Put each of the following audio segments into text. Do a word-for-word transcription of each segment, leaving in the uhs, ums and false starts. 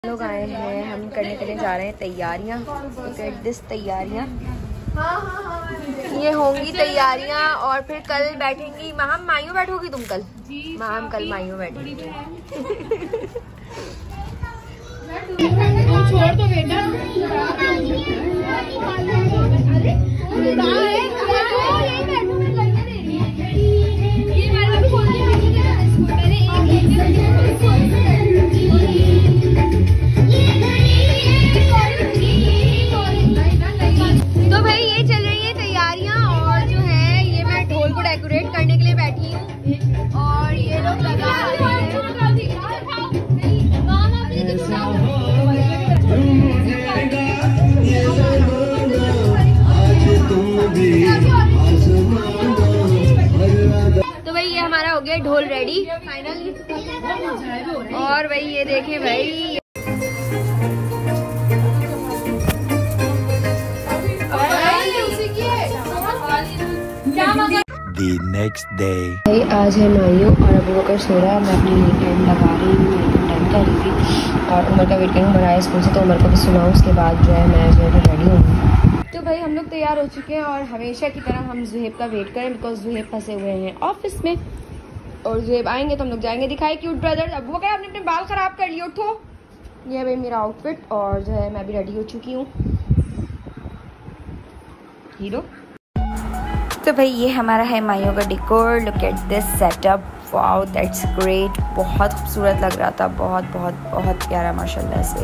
लोग आए हैं, हम करने के लिए जा रहे हैं तैयारियां। दिस तैयारियां ये होंगी तैयारियां और फिर कल बैठेंगी। हम मायू बैठोगी तुम कल? हम कल मायू बैठेंगी। छोड़ दो बेटा। तो भाई ये चल रही है तैयारियां और जो है ये मैं ढोल को डेकोरेट करने के लिए बैठी हूँ और ये लोग लगा रहे हैं। तो भाई ये हमारा हो गया ढोल रेडी फाइनली। और भाई ये देखें भाई The next day. भाई आज है मायू और अबू बकर सो रहा है। मैं अपनी नीट लगा रही हूँ, टाइम कर रही थी और उमर का वेट करूँ। उमर आया स्कूल से तो उमर को भी सुनाऊँ, उसके बाद जो है मैं जो है रेडी हूँ। तो भाई हम लोग तैयार हो चुके हैं और हमेशा की तरह हम जुहेब का वेट करें बिकॉज जुहेब फंसे हुए हैं ऑफिस में और जुहेब आएंगे तो हम लोग जाएंगे दिखाए क्यूट ब्रदर। अबू बकर आपने अपने बाल खराब कर लिए, उठो। ये है भाई मेरा आउटफिट और जो है मैं भी रेडी हो चुकी हूँ हीरो। तो भाई ये हमारा है मायू का decor. Look at this setup, wow that's great. बहुत खूबसूरत लग रहा था, बहुत बहुत बहुत प्यारा माशाल्लाह से।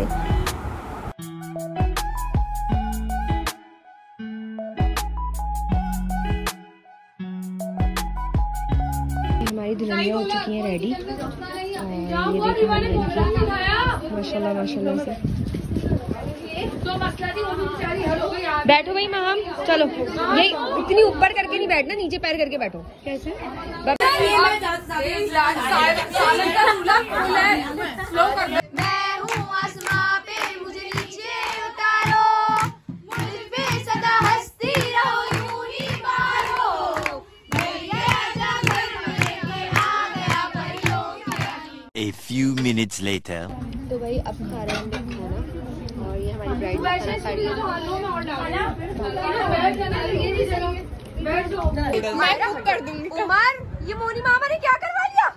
हमारी दुल्हनियाँ हो चुकी हैं रेडी और ये देखिए माशाल्लाह माशाल्लाह से। बैठो भाई महम, चलो ये इतनी ऊपर करके नहीं बैठना, नीचे पैर करके बैठो। कैसे A few minutes later. तो भाई अब खा रहे हैं हम लोग खाना और ये हमारी ब्राइड खाना खा रही है। मैं कुक कर दूंगी। उमर ये मोनी मामा ने क्या करवा लिया?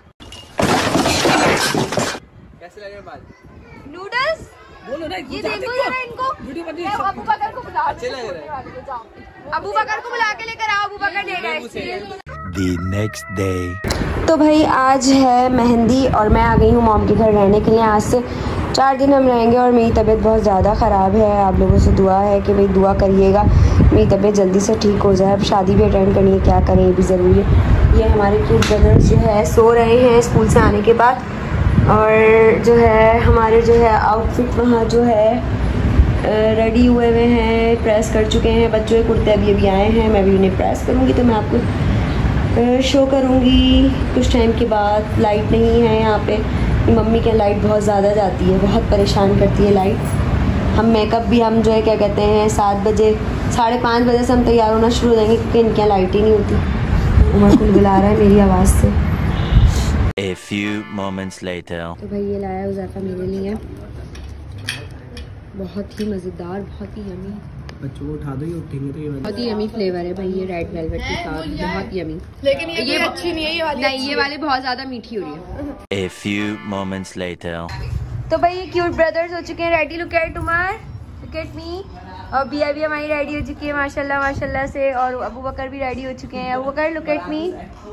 कैसे लगे बाल? नूडल्स बोलो ना, ये देखो जरा इनको। अबू बकर को बुला, अच्छे लग रहे हैं। अबू बकर को बुला के लेकर आओ, अबू बकर देगा। The next day. तो भाई आज है मेहंदी और मैं आ गई हूँ मॉम के घर रहने के लिए। आज से चार दिन हम रहेंगे और मेरी तबीयत बहुत ज़्यादा ख़राब है। आप लोगों से दुआ है कि भाई दुआ करिएगा मेरी तबीयत जल्दी से ठीक हो जाए। अब शादी भी अटेंड करनी है, क्या करें ये भी ज़रूरी है। ये हमारे क्यूट ब्रदर्स जो है सो रहे हैं स्कूल से आने के बाद और जो है हमारे जो है आउटफिट वहाँ जो है रेडी हुए हुए हैं, प्रेस कर चुके हैं। बच्चों के कुर्ते अभी अभी आए हैं, मैं भी उन्हें प्रेस करूँगी तो मैं आपको शो करूँगी कुछ टाइम के बाद। लाइट नहीं है यहाँ पे, मम्मी के लाइट बहुत ज़्यादा जाती है, बहुत परेशान करती है लाइट। हम मेकअप भी हम जो है क्या कहते हैं सात बजे साढ़े पाँच बजे से हम तैयार होना शुरू हो जाएंगे क्योंकि इनकी लाइट ही नहीं होती। उमर को बुला रहा है मेरी आवाज़ से। A few moments later. तो भाई ये लाया उज़ैफ़ा मेरे लिए, बहुत ही मज़ेदार, बहुत ही यमी। बच्चों को उठा दो, ये उठेंगे तो ये बहुत ही यमी फ्लेवर है भाई ये रेड वेलवेट के साथ, बहुत यमी। लेकिन ये, ये अच्छी नहीं है ये वाली। नहीं ये वाली बहुत ज़्यादा मीठी हो रही है। A few moments later. तो भाई ये क्यूट ब्रदर्स हो चुके हैं ready. Look at Umar, look at me. और बिया भी हमारी रेडी हो चुकी है माशाल्लाह माशाल्लाह से और अबू बकर भी रेडी हो चुके हैं। Abu Bakr look at me,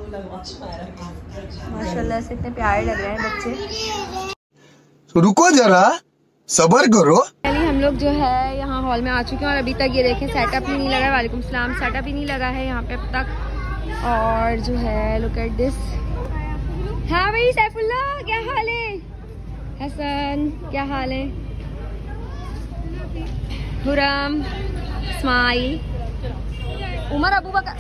माशाल्लाह से इतने प्यारे लग रहे हैं बच्चे। तो रुको जरा सबर करो। पहले हम लोग जो है यहाँ हॉल में आ चुके हैं और अभी तक ये देखें सेटअप ही नहीं लगा है। वालेकुम सलाम, सेटअप ही नहीं लगा है यहाँ पे अब तक। और जो है लुक एट दिस। हाँ भाई सैफुल्लाह क्या हाल है? हसन क्या हाल है? हुरम स्माइल। उमर अबू बकर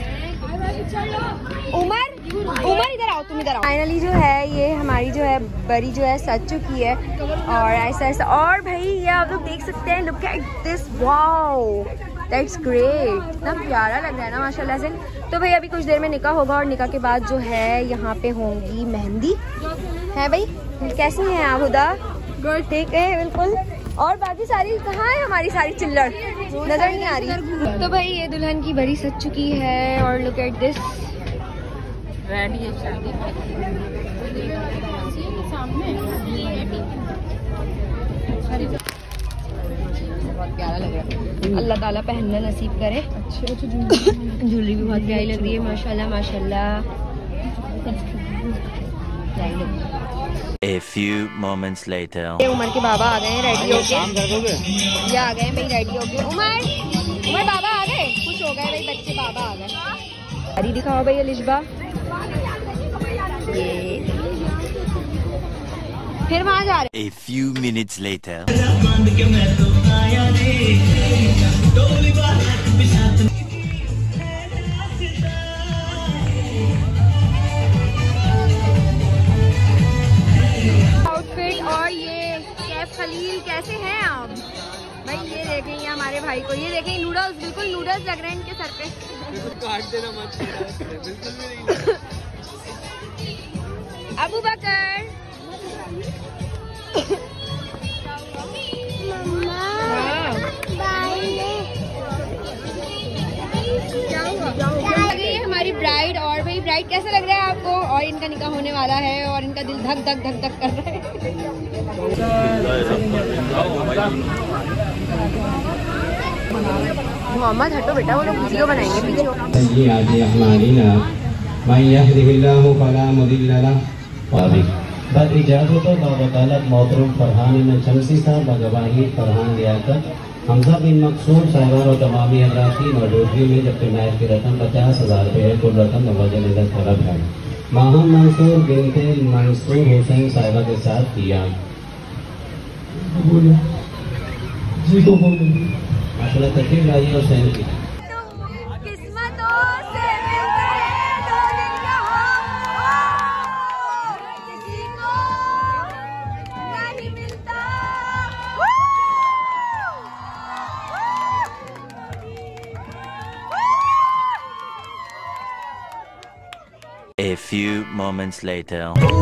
उमर उमर इधर आओ, तुम इधर आओ। फाइनली जो है ये हमारी जो है बरी जो है सज चुकी है और ऐसा ऐसा। और भाई ये आप लोग देख सकते हैं, look at this, wow that's great. इतना प्यारा लग रहा है ना माशाल्लाह से। तो भाई अभी कुछ देर में निकाह होगा और निकाह के बाद जो है यहाँ पे होंगी मेहंदी। है भाई कैसी हैं आप हुदा? गुड, ठीक है बिल्कुल। और बाकी सारी कहाँ है हमारी सारी चिल्लर, नजर नहीं आ रही। तो भाई ये दुल्हन की बड़ी सज चुकी है और लुक एट दिस, रेडी है शादी बहुत प्यारा लग रहा है। अल्लाह ताला पहनना नसीब करे। ज्वेलरी भी बहुत प्यारी लग रही है माशाल्लाह माशाल्लाह। A few moments later. Umar के बाबा आ गए हैं रेडी होके, ये आ गए भाई रेडी होके। उमर उमर बाबा आ गए, खुश हो गए भाई बच्चे, बाबा आ गए। गाड़ी दिखाओ भाई अलिशबा, ये फिर वहाँ जा रहे। A few minutes later. Outfit और ये शेफ खलील, कैसे हैं आप भाई? ये देखें ये हमारे भाई को, ये देखें नूडल्स, बिल्कुल नूडल्स लग रहे हैं इनके सर पे। काट देना मत, बिल्कुल भी नहीं। अबू बकर ये हमारी ब्राइड, और भाई ब्राइड कैसे लग रहा है आपको? और इनका निकाह होने वाला है और इनका दिल धक धक धक धक कर रहा है। मोहम्मद हटो बेटा, वो लोग वीडियो बनाएंगे बद इजाज़त वकालत मोहतरम फरहान शमसी साहब गवाही फरहान लियाकत हमजा बिन मकसूद साहिबान और तमामी हज़रात की मौजूदगी में जबकि नायब की रकम पचास हज़ार रुपये है, कुल रकम नवाजा नजर तलब है। माहम मंसूर बिनते मंसूर हुसैन साहिबा के साथ किया माशाल्लाह तकरीर लाई हुसैन की। A few moments later.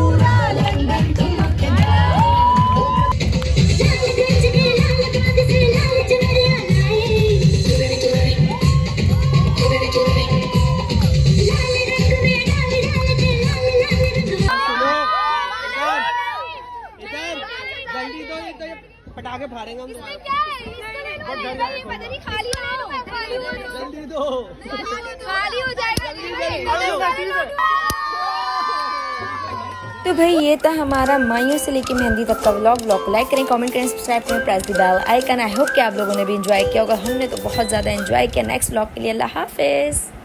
पटाखे फाड़ेंगे हम। पता नहीं खाली हो, खाली हो, जल्दी दो, खाली हो जाएगा। तो भाई ये था हमारा माइयों से लेके मेहंदी तक का व्लॉग। व्लॉग को लाइक करें, कमेंट करें, सब्सक्राइब करें, press the bell icon. I hope कि आप लोगों ने भी एंजॉय किया होगा, हमने तो बहुत ज़्यादा एंजॉय किया। नेक्स्ट व्लॉग के लिए अल्लाह हाफिज़।